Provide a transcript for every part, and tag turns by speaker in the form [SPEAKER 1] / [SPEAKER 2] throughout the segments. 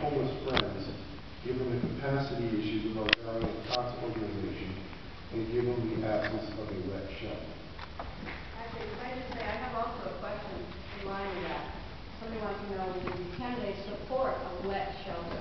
[SPEAKER 1] homeless friends, given the capacity issues of our valiant COTS organization, and given the absence of a wet shelter?
[SPEAKER 2] Actually, if I just say, I have also a question in line with that. Somebody wants to know, do the candidates support a wet shelter?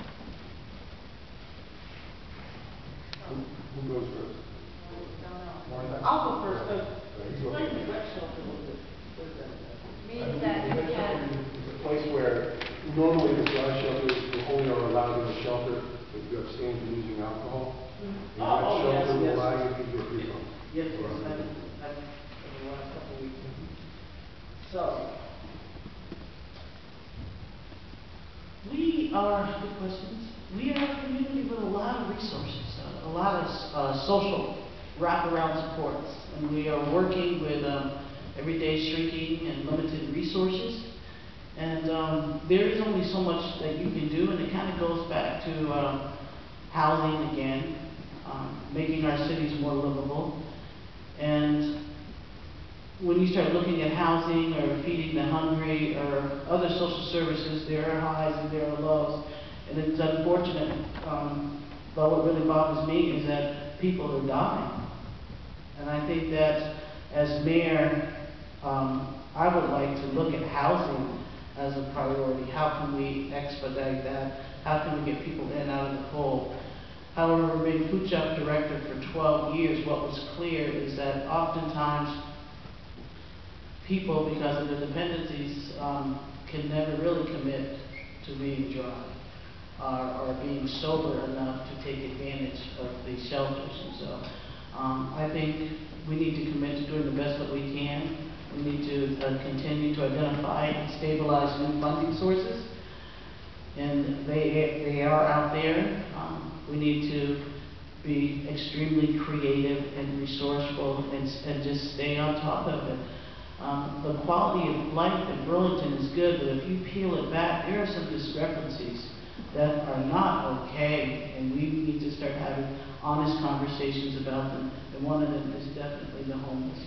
[SPEAKER 1] Who goes first?
[SPEAKER 3] I'll go first. Explain the wet shelter a little bit.
[SPEAKER 2] Means that you can.
[SPEAKER 1] It's a place where normally the dry shelter, you only are allowed in the shelter if you abstain from using alcohol.
[SPEAKER 3] Mm-hmm.
[SPEAKER 1] And that shelter will
[SPEAKER 3] yes.
[SPEAKER 1] allow you to get free from.
[SPEAKER 3] Yes, I've in the last couple of weeks. So, we are, good questions. We are a community with a lot of resources, a lot of social wraparound supports. And we are working with everyday shrinking and limited resources. And there is only so much that you can do, and it kind of goes back to housing again, making our cities more livable. And when you start looking at housing or feeding the hungry or other social services, there are highs and there are lows. And it's unfortunate, but what really bothers me is that people are dying. And I think that as mayor, I would like to look at housing as a priority. How can we expedite that? How can we get people in out of the cold? However, being food shelf director for 12 years, what was clear is that oftentimes people, because of their dependencies, can never really commit to being dry or being sober enough to take advantage of these shelters. And so I think we need to commit to doing the best that we can. We need to continue to identify and stabilize new funding sources. And they are out there. We need to be extremely creative and resourceful and just stay on top of it. The quality of life in Burlington is good, but if you peel it back, there are some discrepancies that are not okay, and we need to start having honest conversations about them. And one of them is definitely the homeless.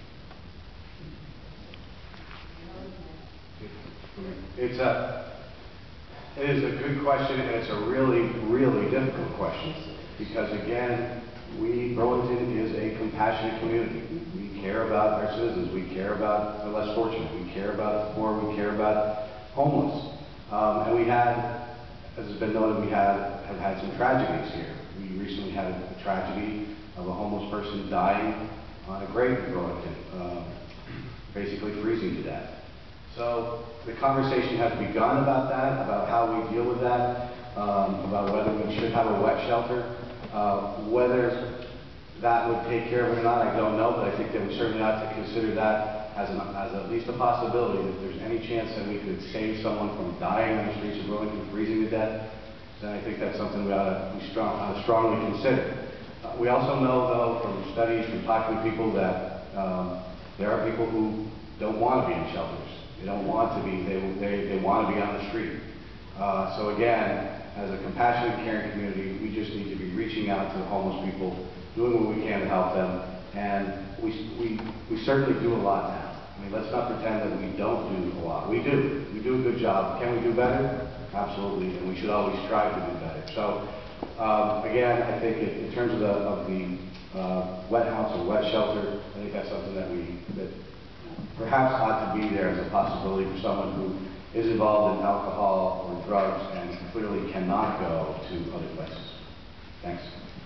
[SPEAKER 4] It is a good question, and it's a really, really difficult question, because again, Burlington is a compassionate community. We care about our citizens. We care about the less fortunate. We care about the poor. We care about homeless. And we had, as has been noted, we have had some tragedies here. We recently had a tragedy of a homeless person dying on a grave in Burlington, basically freezing to death. So the conversation has begun about that, about how we deal with that, about whether we should have a wet shelter. Whether that would take care of it or not, I don't know, but I think that we certainly ought to consider that as at least a possibility. If there's any chance that we could save someone from dying on the streets of Burlington, freezing to death, then I think that's something we ought to strongly consider. We also know, though, from studies, from talking to people, that there are people who don't want to be in shelters. They don't want to be, they want to be on the street. So again, as a compassionate, caring community, we just need to be reaching out to the homeless people, doing what we can to help them, and we certainly do a lot now. I mean, let's not pretend that we don't do a lot. We do. We do a good job. Can we do better? Absolutely, and we should always strive to do better. So, again, I think in terms of the wet house or wet shelter, I think that's something that perhaps ought to be there as a possibility for someone who is involved in alcohol or drugs and clearly cannot go to other places. Thanks.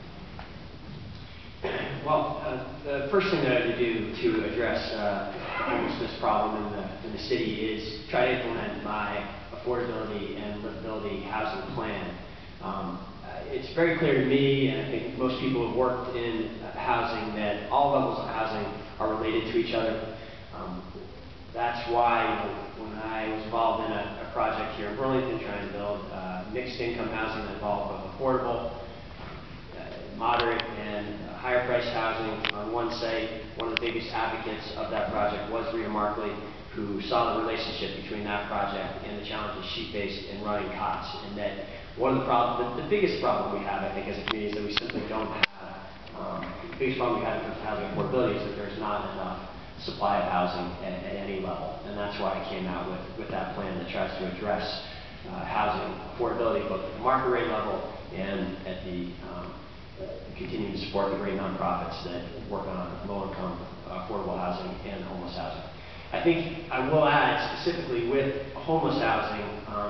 [SPEAKER 5] Well, the first thing that I have to do to address the homelessness problem in the city is try to implement my affordability and livability housing plan. It's very clear to me, and I think most people who have worked in housing, that all levels of housing are related to each other. That's why, when I was involved in a project here in Burlington trying to build mixed income housing that involved both affordable, moderate, and higher priced housing on one site, one of the biggest advocates of that project was Rita Markley, who saw the relationship between that project and the challenges she faced in running COTS, and that one of the problems, the biggest problem we have, I think, as a community is that we simply don't have, the biggest problem we have in terms of housing affordability is that there's not enough supply of housing at any level, and that's why I came out with that plan that tries to address housing affordability, both at the market rate level and at the continuing to support the great nonprofits that work on low-income affordable housing and homeless housing. I think I will add specifically with homeless housing,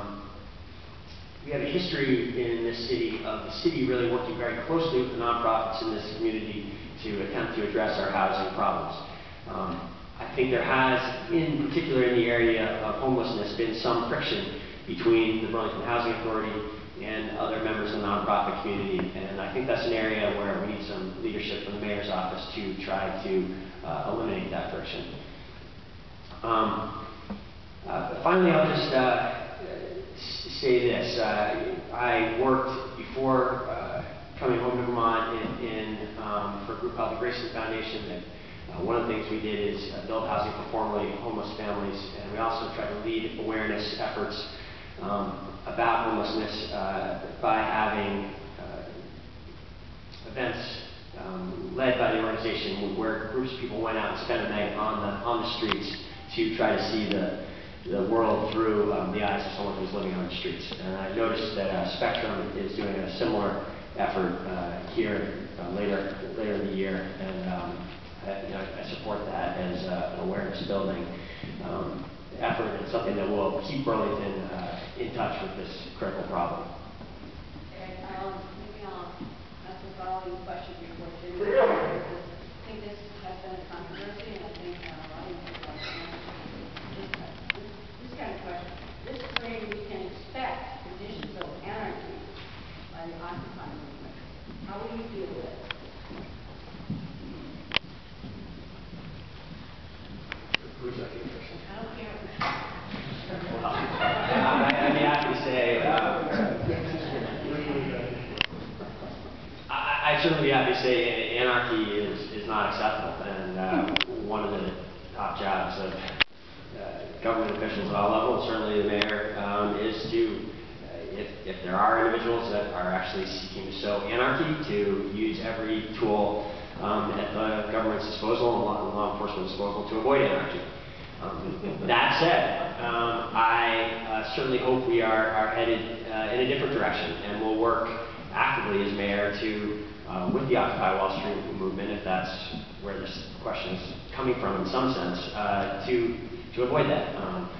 [SPEAKER 5] we have a history in this city of the city really working very closely with the nonprofits in this community to attempt to address our housing problems. I think there has, in particular in the area of homelessness, been some friction between the Burlington Housing Authority and other members of the nonprofit community, and I think that's an area where we need some leadership from the mayor's office to try to eliminate that friction. Finally, I'll just say this. I worked before coming home to Vermont for a group called the Grayson Foundation. That one of the things we did is build housing for formerly homeless families, and we also tried to lead awareness efforts about homelessness by having events led by the organization where groups of people went out and spent a night on the streets to try to see the world through the eyes of someone who's living on the streets. And I noticed that Spectrum is doing a similar effort here later in the year, and I support that as an awareness building effort and something that will keep Burlington in touch with this critical problem.
[SPEAKER 2] Okay, maybe I'll ask the following question before Jim. I think this has been a controversy, and I think a lot of people are this kind of question. This spring, we can expect conditions of anarchy by the Occupy movement. How will you deal with it?
[SPEAKER 5] Who's that person?
[SPEAKER 2] I don't care.
[SPEAKER 5] Well, I'd be happy to say, I'd certainly be happy to say anarchy is not acceptable, and one of the top jobs of government officials at all levels, certainly the mayor, is to, if there are individuals that are actually seeking to sow anarchy, to use every tool at the government's disposal and law enforcement's disposal to avoid anarchy. That said, I certainly hope we are headed in a different direction, and we'll work actively as mayor to, with the Occupy Wall Street movement, if that's where this question is coming from in some sense, to avoid that.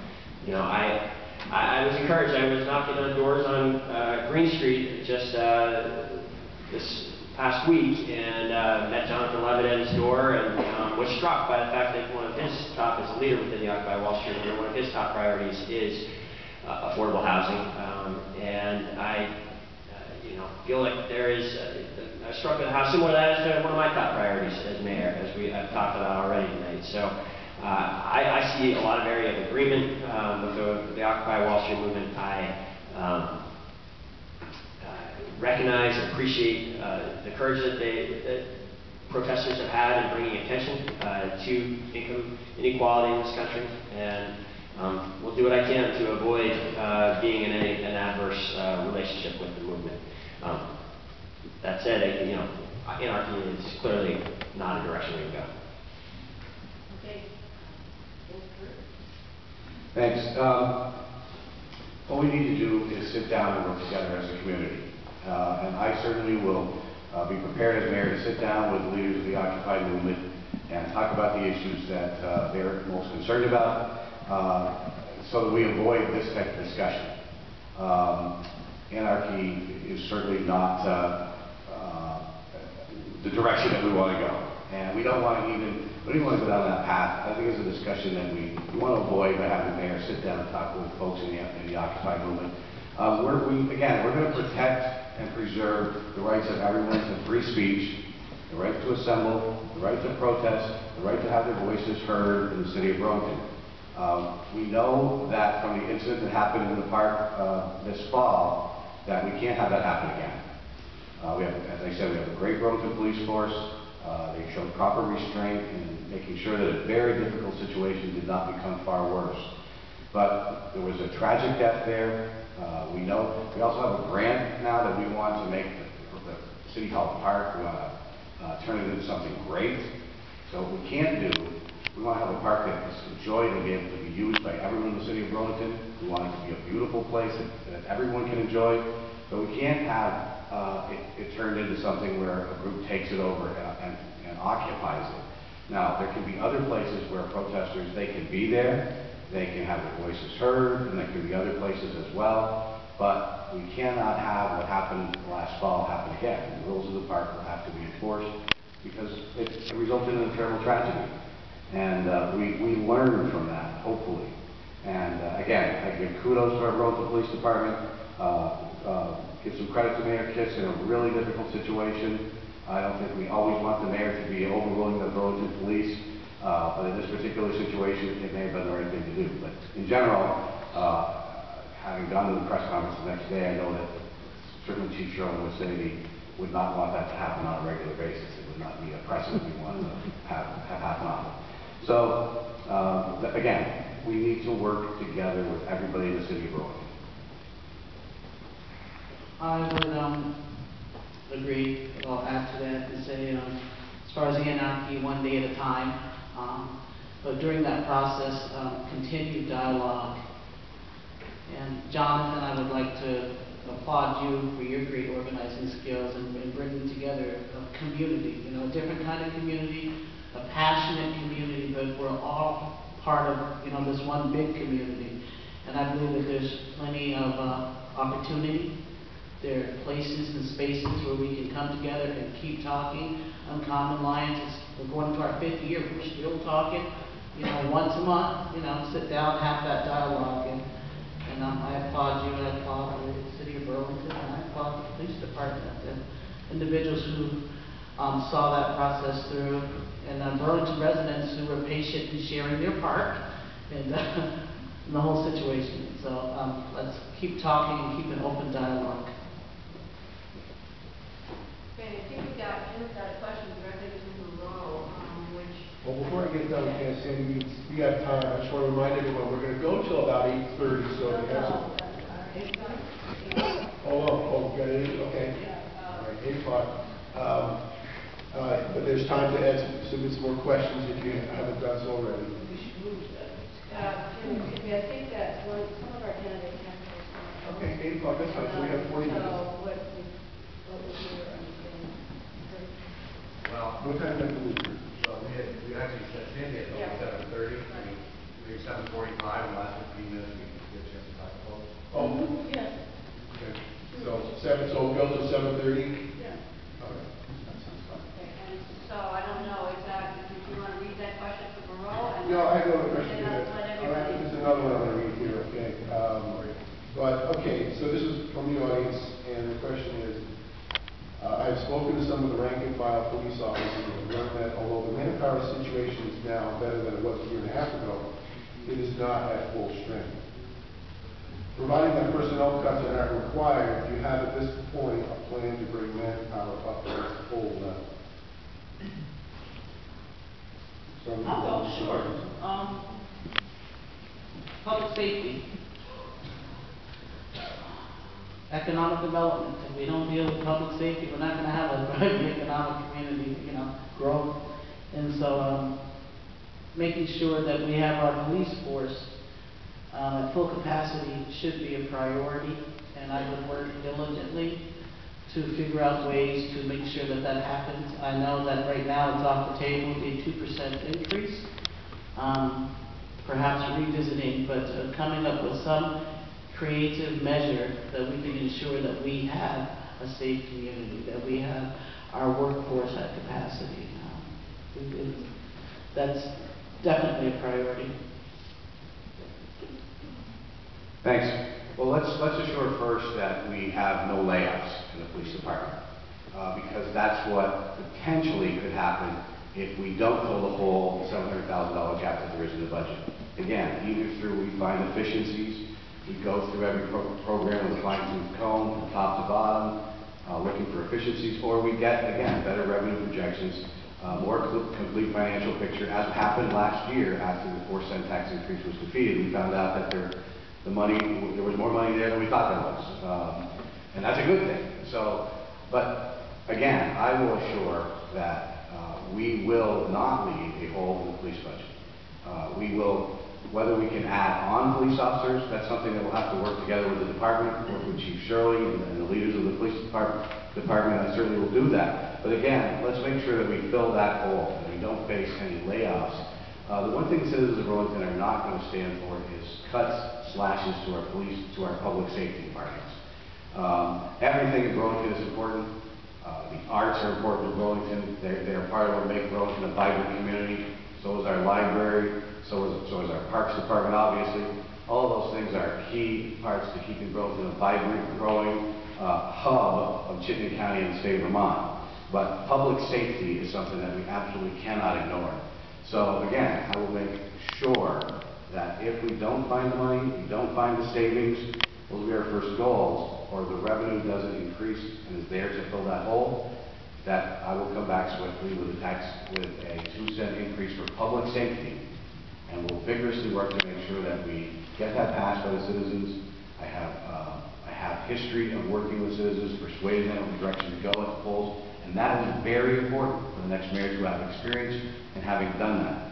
[SPEAKER 5] I was encouraged. I was knocking on doors on Green Street just this past week and met Jonathan Levitt at his door and was struck by the fact that one of his top, as a leader within the Occupy Wall Street movement, one of his top priorities is affordable housing. And I feel like there is, I struck with how similar that is to one of my top priorities as mayor, as I've talked about already tonight. So I see a lot of area of agreement with the Occupy Wall Street movement. I recognize and appreciate the courage that protesters have had in bringing attention to income inequality in this country, and we'll do what I can to avoid being in an adverse relationship with the movement. That said, anarchy is clearly not a direction we can go.
[SPEAKER 2] Okay.
[SPEAKER 4] Thanks. What we need to do is sit down and work together as a community. And I certainly will be prepared as mayor to sit down with the leaders of the Occupy movement and talk about the issues that they're most concerned about so that we avoid this type of discussion. Anarchy is certainly not the direction that we want to go. And we don't want to go down that path. I think it's a discussion that we want to avoid by having the mayor sit down and talk with folks in the Occupy movement. We're going to protect and preserve the rights of everyone to free speech, the right to assemble, the right to protest, the right to have their voices heard in the city of Burlington. We know that from the incident that happened in the park this fall, that we can't have that happen again. We have, as I said, we have a great Burlington police force. They showed proper restraint in making sure that a very difficult situation did not become far worse. But there was a tragic death there. We also have a grant now that we want to make the City Hall Park. We want to turn it into something great. So what we can't do, we want to have a park that is enjoyed and be able to be used by everyone in the city of Burlington. We want it to be a beautiful place that everyone can enjoy, but we can't have it turned into something where a group takes it over and occupies it. Now, there can be other places where protesters, they can be there, they can have their voices heard, and there can be other places as well, but we cannot have what happened last fall happen again. The rules of the park will have to be enforced because it resulted in a terrible tragedy. And we learned from that, hopefully. And again, I give kudos to our Burlington Police Department, give some credit to Mayor Kitts in a really difficult situation. I don't think we always want the mayor to be overruling the Burlington Police, but in this particular situation, it may have been the right thing to do. But in general, having gone to the press conference the next day, I know that certainly Chief Sherlin would say he would not want that to happen on a regular basis. It would not be a precedent we want to have happen on. So, again, we need to work together with everybody in the city of Burlington.
[SPEAKER 3] I would agree. I'll add to that and say, as far as the anarchy, one day at a time. But during that process, continued dialogue. And Jonathan, I would like to applaud you for your great organizing skills and bringing together a community, you know, a different kind of community, a passionate community, but we're all part of, you know, this one big community. And I believe that there's plenty of opportunity. There are places and spaces where we can come together and keep talking. Uncommon Alliance, we're going to our 5th year, we're still talking, you know, once a month, you know, sit down, have that dialogue. And I applaud you, and I applaud the city of Burlington, and I applaud the police department, and individuals who saw that process through, and Burlington residents who were patient in sharing their part in the whole situation. So let's keep talking and keep an open dialogue.
[SPEAKER 2] Okay, I think Jim's got a question directly to Monroe, which...
[SPEAKER 1] Well, before I get done, Sandy, we got time. I just want to remind everyone, we're going to go till about 8:30, so if you have some... Oh, got it? Okay. All right, 8 o'clock. But there's time to submit some more questions if you haven't done so already.
[SPEAKER 2] Jim, I think that some of our candidates have to...
[SPEAKER 1] Okay, 8 o'clock, that's fine. So we have 40 minutes.
[SPEAKER 2] So what was your understanding?
[SPEAKER 6] Well,
[SPEAKER 1] What time did I leave?
[SPEAKER 6] so we actually set Sandy at
[SPEAKER 2] Yeah.
[SPEAKER 6] 7:30, maybe 7:45, and the last 15 minutes we get a chance to talk to folks.
[SPEAKER 1] Oh,
[SPEAKER 2] Yes.
[SPEAKER 1] okay. So we'll go to 7:30?
[SPEAKER 2] Yeah.
[SPEAKER 1] All right. That sounds fine.
[SPEAKER 2] Okay, and so I don't know exactly, if you want to read that question for Monroe? And
[SPEAKER 1] No, I have another question.
[SPEAKER 2] then let everybody...
[SPEAKER 1] There's another one I'm going to read here, okay? Okay, so this is from the audience, and the question is, I've spoken to some of the rank and file police officers and learned that although the manpower situation is now better than it was a year and a half ago, it is not at full strength. Providing that personnel cuts are not required, do you have at this point a plan to bring manpower up to its full level?
[SPEAKER 3] Oh, sure. Public safety. Economic development. If we don't deal with public safety, we're not going to have a thriving economic community, you know, growth. And so making sure that we have our police force at full capacity should be a priority. And I would work diligently to figure out ways to make sure that that happens. I know that right now it's off the table, a 2% increase. Perhaps revisiting, but coming up with some creative measure that we can ensure that we have a safe community, that we have our workforce at capacity. That's definitely a priority.
[SPEAKER 4] Thanks. Well, let's assure first that we have no layoffs in the police department, because that's what potentially could happen if we don't fill the whole $700,000 gap that there is in the budget. Again, either through we find efficiencies, we go through every program with a fine-tooth comb from top to bottom, looking for efficiencies, or we get, again, better revenue projections, more complete financial picture, as happened last year after the 4-cent tax increase was defeated. We found out that there was more money there than we thought there was, and that's a good thing. So, but again, I will assure that we will not leave a hole in the police budget. We will Whether we can add on police officers, that's something that we'll have to work together with the department, work with Chief Shirley and the leaders of the police department. I certainly will do that. But again, let's make sure that we fill that hole and we don't face any layoffs. The one thing citizens of Burlington are not going to stand for is cuts, slashes to our police, to our public safety departments. Everything in Burlington is important. The arts are important in Burlington. They're part of what makes Burlington a vibrant community. So is our library. So is our parks department, obviously. All of those things are key parts to keeping Burlington a vibrant, growing hub of Chittenden County and the state of Vermont. But public safety is something that we absolutely cannot ignore. So again, I will make sure that if we don't find the money, we don't find the savings, those will be our first goals, or the revenue doesn't increase and is there to fill that hole, that I will come back swiftly with a 2-cent increase for public safety. And we'll vigorously work to make sure that we get that passed by the citizens. I have history of working with citizens, persuading them of the direction to go at the polls, and that is very important for the next mayor to have experience in having done that.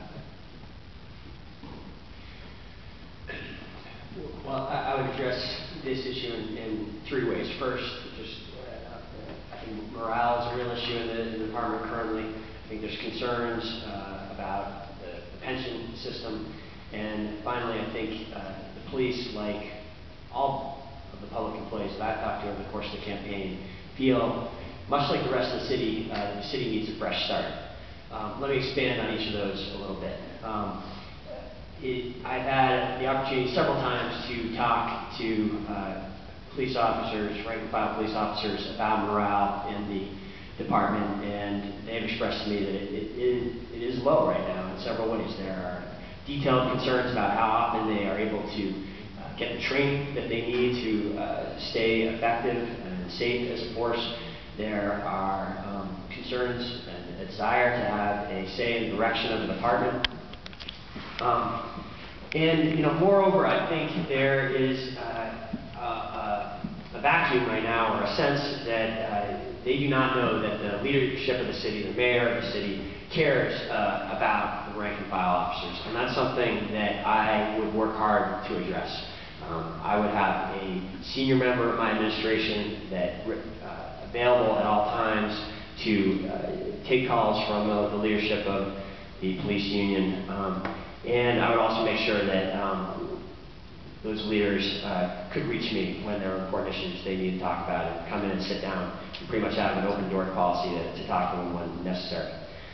[SPEAKER 5] Well, I would address this issue in 3 ways. First, I think morale is a real issue in the department currently. I think there's concerns about the pension system. And finally, I think the police, like all of the public employees that I've talked to over the course of the campaign, feel much like the rest of the city needs a fresh start. Let me expand on each of those a little bit. I've had the opportunity several times to talk to police officers, rank and file police officers, about morale in the department, and they've expressed to me that it is low right now in several ways. There are detailed concerns about how often they are able to get the training that they need to stay effective and safe as a force. There are concerns and a desire to have a say in the direction of the department. Moreover, I think there is a vacuum right now, or a sense that they do not know that the leadership of the city, the mayor of the city, cares about the rank and file officers. And that's something that I would work hard to address. I would have a senior member of my administration that available at all times to take calls from the leadership of the police union. And I would also make sure that those leaders could reach me when there are important issues they need to talk about, and come in and sit down and pretty much have an open door policy to talk to them when necessary.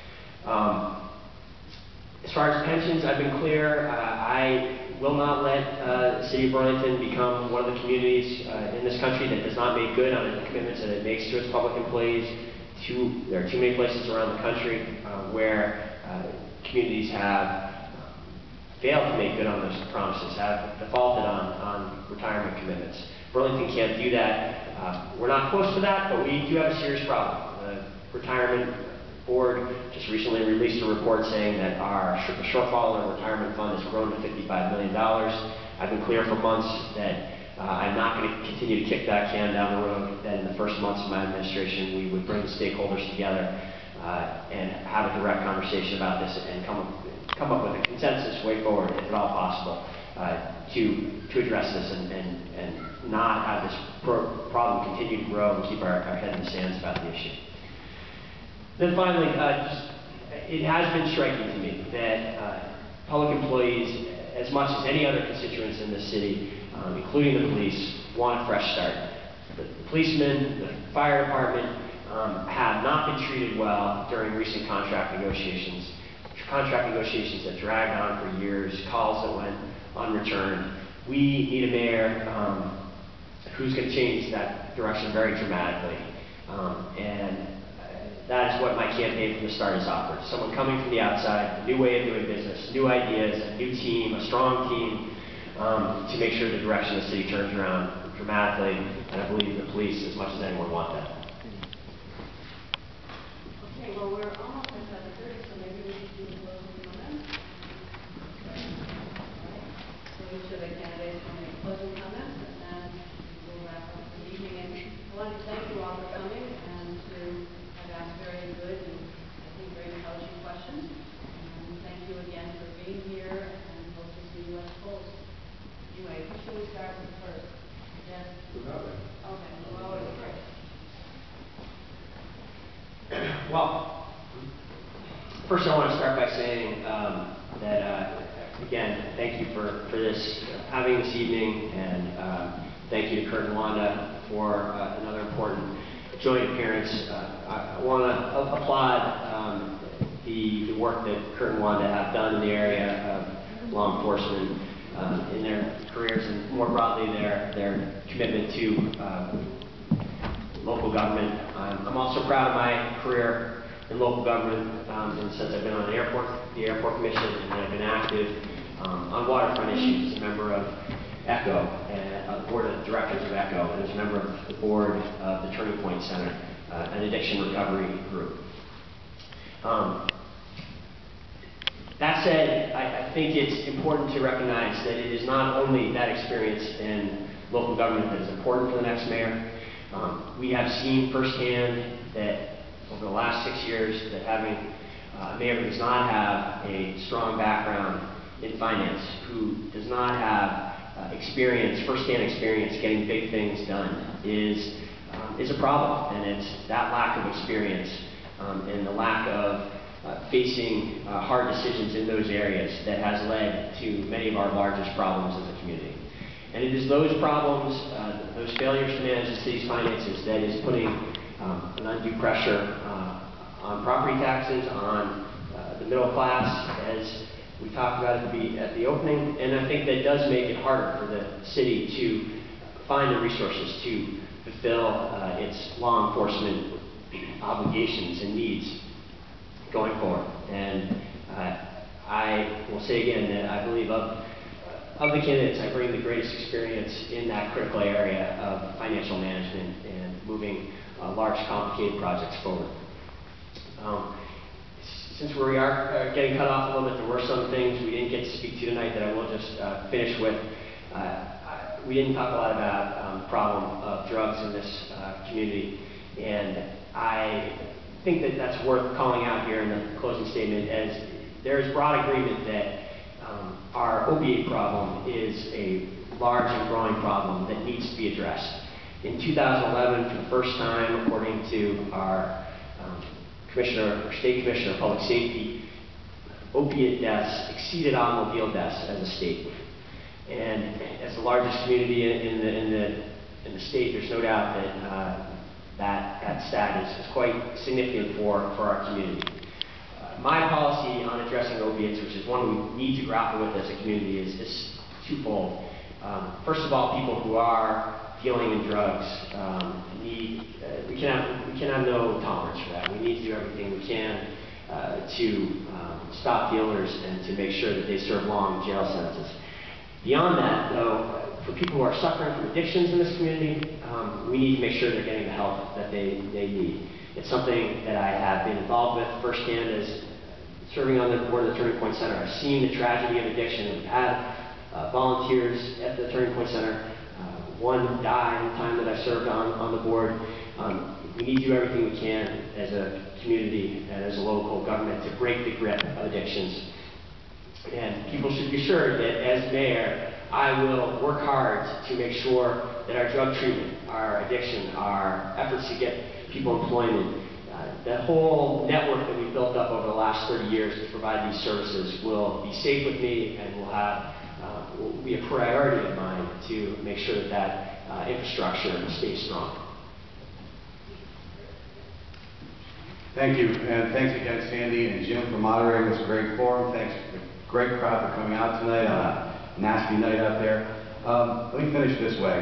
[SPEAKER 5] As far as pensions, I've been clear. I will not let the city of Burlington become one of the communities in this country that does not make good on the commitments that it makes to its public employees. There are too many places around the country where communities have failed to make good on those promises, have defaulted on retirement commitments. Burlington can't do that. We're not close to that, but we do have a serious problem. The retirement board just recently released a report saying that our shortfall in our retirement fund has grown to $55 million. I've been clear for months that I'm not going to continue to kick that can down the road, that in the first months of my administration we would bring the stakeholders together and have a direct conversation about this and come up with a consensus way forward, if at all possible, to address this and not have this problem continue to grow and keep our head in the sands about the issue. Then finally, it has been striking to me that public employees, as much as any other constituents in this city, including the police, want a fresh start. The policemen, the fire department have not been treated well during recent contract negotiations that dragged on for years, calls that went unreturned. We need a mayor who's going to change that direction very dramatically. And that is what my campaign from the start has offered. Someone coming from the outside, a new way of doing business, new ideas, a new team, a strong team, to make sure the direction of the city turns around dramatically. And I believe the police, as much as anyone, want that.
[SPEAKER 2] Okay, well, we're almost at 7:30, so maybe we should do a closing comment. All right. So each of the candidates will make closing comments, and then we'll wrap up the evening. And I want to thank you all for coming and to have asked very good and I think very intelligent questions. And thank you again for being here, and hope to see you
[SPEAKER 5] Well, first I want to start by saying that, again, thank you for this, having this evening, and thank you to Kurt and Wanda for another important joint appearance. I want to applaud the work that Kurt and Wanda have done in the area of law enforcement in their careers, and more broadly their commitment to local government. I'm also proud of my career in local government, and since I've been on the airport commission, and I've been active on waterfront issues as a member of ECHO, and the board of directors of ECHO, and as a member of the board of the Turning Point Center, an addiction recovery group. That said, I think it's important to recognize that it is not only that experience in local government that is important for the next mayor. We have seen firsthand that over the last 6 years that having a mayor who does not have a strong background in finance, who does not have firsthand experience getting big things done is a problem. And it's that lack of experience and the lack of facing hard decisions in those areas that has led to many of our largest problems as a community. And it is those problems, those failures to manage the city's finances that is putting an undue pressure on property taxes, on the middle class, as we talked about at the opening. And I think that does make it harder for the city to find the resources to fulfill its law enforcement obligations and needs going forward. And I will say again that I believe of the candidates, I bring the greatest experience in that critical area of financial management and moving large, complicated projects forward. Since we are getting cut off a little bit, there were some things we didn't get to speak to tonight that I will just finish with. We didn't talk a lot about the problem of drugs in this community, and I think that that's worth calling out here in the closing statement, as there is broad agreement that our opiate problem is a large and growing problem that needs to be addressed. In 2011, for the first time, according to our State Commissioner of Public Safety, opiate deaths exceeded automobile deaths as a state. And as the largest community in the state, there's no doubt that that stat is quite significant for our community. My policy on addressing opiates, which is one we need to grapple with as a community, is twofold. First of all, people who are dealing in drugs we can have no tolerance for that. We need to do everything we can to stop dealers and to make sure that they serve long jail sentences. Beyond that, though, for people who are suffering from addictions in this community, we need to make sure they're getting the help that they need. It's something that I have been involved with firsthand as serving on the board of the Turning Point Center. I've seen the tragedy of addiction. We've had volunteers at the Turning Point Center. One died in the time that I served on the board. We need to do everything we can as a community and as a local government to break the grip of addictions. And people should be sure that as mayor, I will work hard to make sure that our drug treatment, our addiction, our efforts to get people employment, that whole network that we've built up over the last 30 years to provide these services will be safe with me and will be a priority of mine to make sure that infrastructure stays strong.
[SPEAKER 4] Thank you, and thanks again, Sandy and Jim, for moderating this great forum. Thanks to the great crowd for coming out tonight on a nasty night out there. Let me finish this way.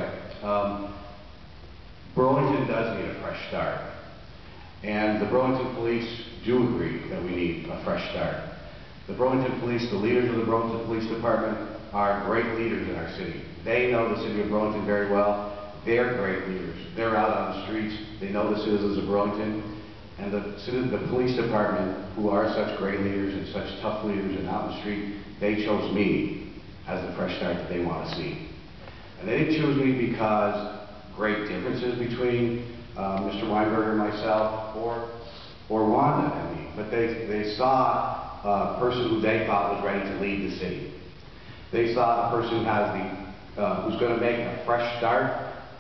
[SPEAKER 4] Burlington does need a fresh start, and the Burlington Police do agree that we need a fresh start. The Burlington Police, the leaders of the Burlington Police Department, are great leaders in our city. They know the city of Burlington very well. They're great leaders. They're out on the streets. They know the citizens of Burlington. And the police department, who are such great leaders and such tough leaders and out in the street, they chose me as the fresh start that they want to see. And they didn't choose me because great differences between Mr. Weinberger and myself or Wanda and me, but they saw a person who they thought was ready to lead the city. They saw a person who has who's going to make a fresh start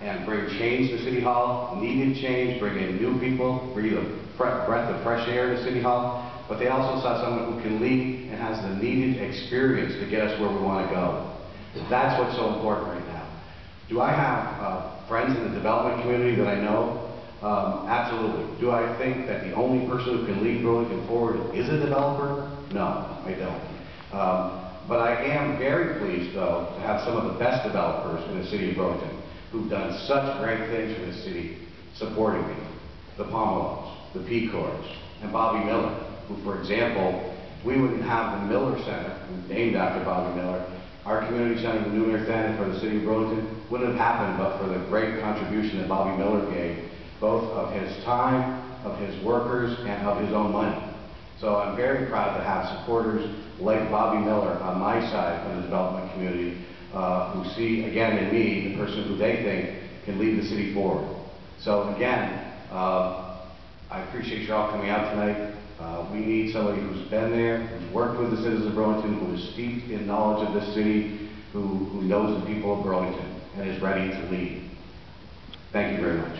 [SPEAKER 4] and bring change to City Hall, needed change, bring in new people, breathe a breath of fresh air to City Hall, but they also saw someone who can lead and has the needed experience to get us where we want to go. That's what's so important right now. Do I have friends in the development community that I know? Absolutely. Do I think that the only person who can lead Burlington forward is a developer? No, I don't. But I am very pleased, though, to have some of the best developers in the city of Burlington who've done such great things for the city supporting me. The Pomelos, the Pecors, and Bobby Miller, who, for example, we wouldn't have the Miller Center, named after Bobby Miller. Our community center, the New North End for the city of Burlington, wouldn't have happened but for the great contribution that Bobby Miller gave, both of his time, of his workers, and of his own money. So I'm very proud to have supporters like Bobby Miller on my side of the development community who see, again, in me, the person who they think can lead the city forward. So again, I appreciate you all coming out tonight. We need somebody who's been there, who's worked with the citizens of Burlington, who is steeped in knowledge of this city, who knows the people of Burlington, and is ready to lead. Thank you very much.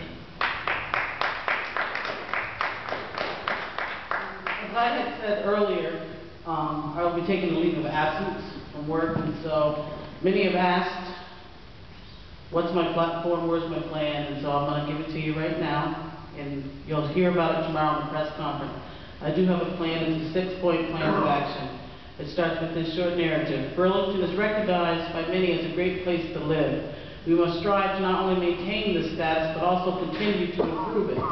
[SPEAKER 3] As I had said earlier, I will be taking a leave of absence from work, and so many have asked, what's my platform, where's my plan, and so I'm going to give it to you right now, and you'll hear about it tomorrow in the press conference. I do have a plan. It's a 6-point plan of action. It starts with this short narrative. Burlington is recognized by many as a great place to live. We must strive to not only maintain this status, but also continue to improve it.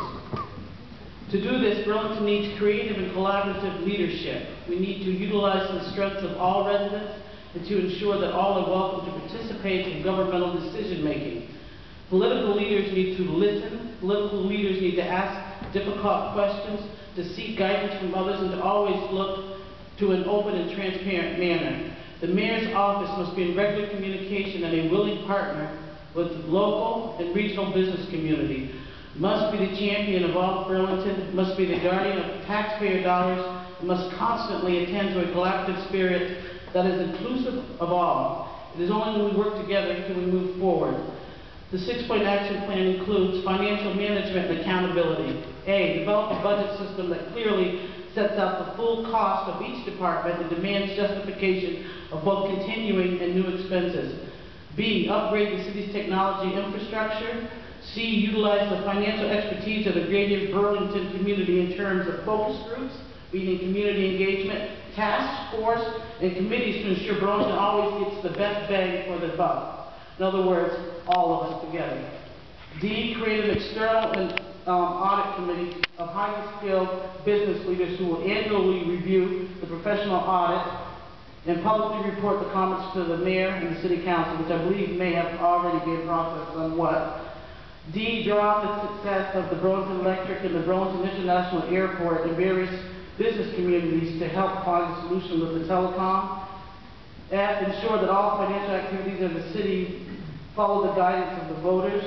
[SPEAKER 3] To do this, Burlington needs creative and collaborative leadership. We need to utilize the strengths of all residents and to ensure that all are welcome to participate in governmental decision-making. Political leaders need to listen. Political leaders need to ask difficult questions, to seek guidance from others, and to always look to an open and transparent manner. The mayor's office must be in regular communication and a willing partner with the local and regional business community. Must be the champion of all Burlington, must be the guardian of taxpayer dollars, and must constantly attend to a collaborative spirit that is inclusive of all. It is only when we work together can we move forward. The 6-point action plan includes financial management and accountability. A, develop a budget system that clearly sets out the full cost of each department and demands justification of both continuing and new expenses. B, upgrade the city's technology infrastructure. C, utilize the financial expertise of the greater Burlington community in terms of focus groups, meaning community engagement, task force, and committees to ensure Burlington always gets the best bang for the buck. In other words, all of us together. D, create an external and audit committee of highly skilled business leaders who will annually review the professional audit and publicly report the comments to the mayor and the city council, which I believe may have already been processed somewhat. D, draw on the success of the Burlington Electric and the Burlington International Airport and various business communities to help find a solution with the telecom. F, ensure that all financial activities of the city follow the guidance of the voters.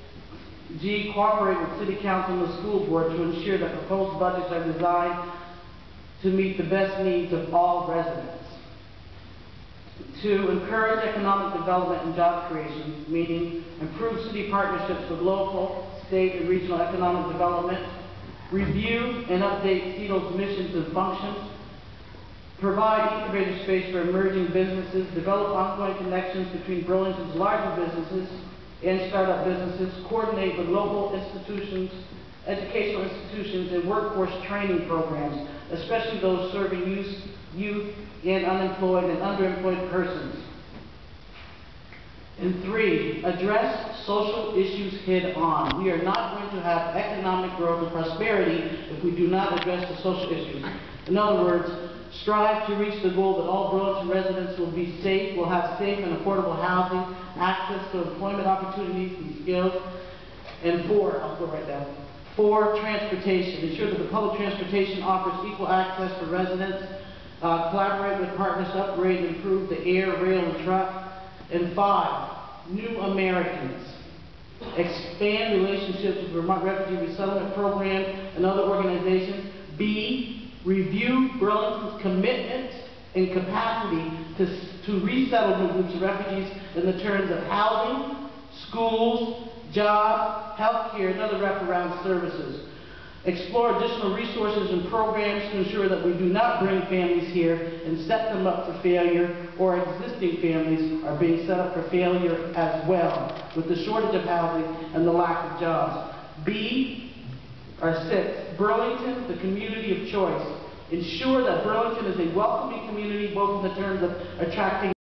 [SPEAKER 3] G, cooperate with city council and the school board to ensure that proposed budgets are designed to meet the best needs of all residents. To encourage economic development and job creation, meaning improve city partnerships with local, state, and regional economic development. Review and update CEDO's missions and functions. Provide incubator space for emerging businesses. Develop ongoing connections between Burlington's larger businesses and startup businesses. Coordinate with local institutions, educational institutions, and workforce training programs, especially those serving youth and unemployed and underemployed persons. And 3, address social issues head on. We are not going to have economic growth and prosperity if we do not address the social issues. In other words, strive to reach the goal that all Burlington residents will be safe, will have safe and affordable housing, access to employment opportunities and skills. And 4, I'll go right down. 4, transportation. Ensure that the public transportation offers equal access for residents. Collaborate with partners to upgrade and improve the air, rail, and truck. And 5, new Americans. Expand relationships with Vermont Refugee Resettlement Program and other organizations. B, review Burlington's commitment and capacity to resettle groups of refugees in the terms of housing, schools, job, healthcare, and other wraparound services. Explore additional resources and programs to ensure that we do not bring families here and set them up for failure, or existing families are being set up for failure as well, with the shortage of housing and the lack of jobs. Six, Burlington, the community of choice. Ensure that Burlington is a welcoming community, both in the terms of attracting